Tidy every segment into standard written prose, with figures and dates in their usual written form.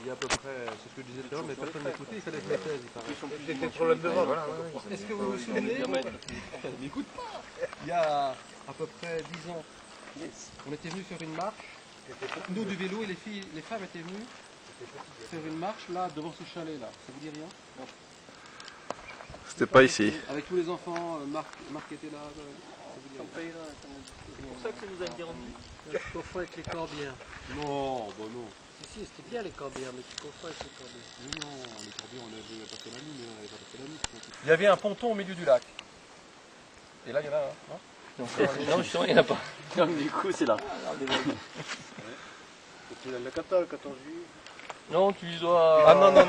Il y a à peu près, c'est ce que je disais tout à l'heure, mais personne n'écoutait, il fallait que je me taise, il paraît. C'était le problème de vent. Voilà, Est-ce que vous vous souvenez, n'écoute pas, il y a à peu près 10 ans, on était venus faire une marche, nous du vélo et les femmes étaient venues faire une marche là devant ce chalet là, ça vous dit rien? Non. C'était pas ici. Avec tous les enfants, Marc était là, ça vous dit rien? C'est pour ça que ça nous a interrompu. Tu confonds avec les corbières. Non, bon non. Si, c'était bien les corbières, mais tu confonds avec les corbières. Mais non, les corbières on avait passé la nuit, mais on n'avait pas passé la nuit. Il y avait un ponton au milieu du lac. Et là, il y en a un, non? Non, justement, il n'y en a pas. Non, du coup, c'est là. C'est la 14 juillet. Non, tu dois... Ah non.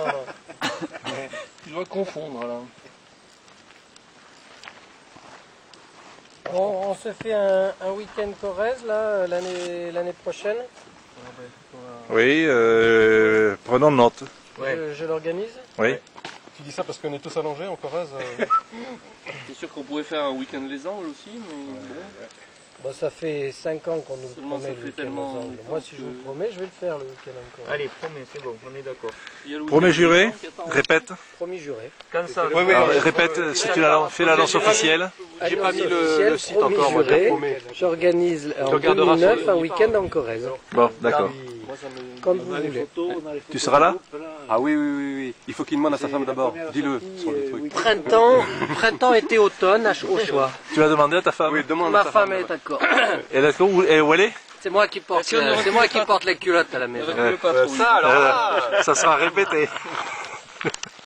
Tu dois confondre, là. On se fait un week-end Corrèze, là, l'année prochaine. Oui, prenons note. Je l'organise. Oui. Tu dis ça parce qu'on est tous allongés en Corrèze. C'est sûr qu'on pourrait faire un week-end les Angles aussi, mais bon. Bon, ça fait 5 ans qu'on nous Seulement, promet ça le fait week-end tellement aux Angles. longtemps Moi, si je vous que- le promets, je vais le faire le week-end encore. Allez, promets, c'est bon, on est d'accord. Il y a le Promets week-end juré, des Angles qui attend. répète. Promis juré. Quand ça Alors, répète si tu fais l'annonce officielle. J'ai pas mis Officiel, le site promis encore, moi, je juré. promets. J'organise en regarderas 2009 sur un le- week-end en Corrèze. Bon, d'accord. Comme vous voulez. Tu seras là? Ah oui. Il faut qu'il demande à sa femme d'abord. Dis-le sur le truc. Printemps, été, automne, au choix. Tu l'as demandé à ta femme? Oui, demande à Ma sa femme femme. est d'accord. Et d'accord, où elle est? C'est moi qui porte, les culottes à la maison. Ne recule pas trop. Ça sera répété.